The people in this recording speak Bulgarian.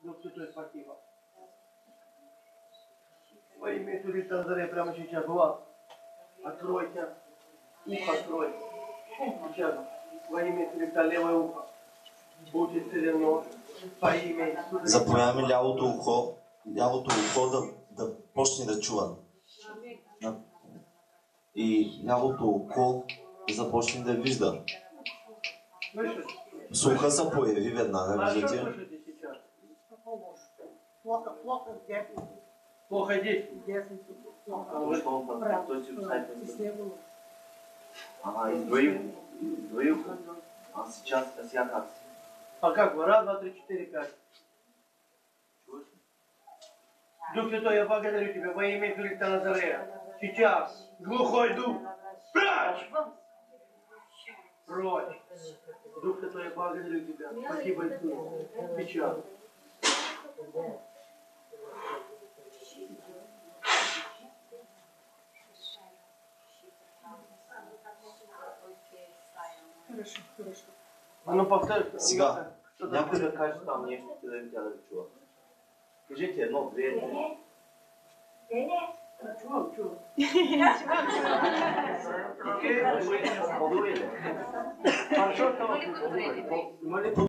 Дух Святой, спасибо. Во имя Иисуса Христа, прямо сейчас глаз. Откройте. Ухо откройте. Сейчас. Во имя Иисуса Христа, левое ухо. Будь исцелено. Во имя Иисуса. Заповядаме лявото ухо да почне да чува. И лявото око да започне да вижда. Слуха се появи веднага, виждате? Плохо здесь. Издвоил. А сейчас как? А как вы? Раз, два, три, четыре, пять. Дух Святой, я благодарю Тебя во имя Иисуса Христа Назарея. Сейчас. Глухой дух. Прочь! Прочь! Дух Святой, я благодарю Тебя. Спасибо, Иисус. Сейчас. Хорошо. А ну повтори. Сега, някой да каже там нещо, къде тя да чува. Кажете едно, две. Чувам. Окей, хорошо, това.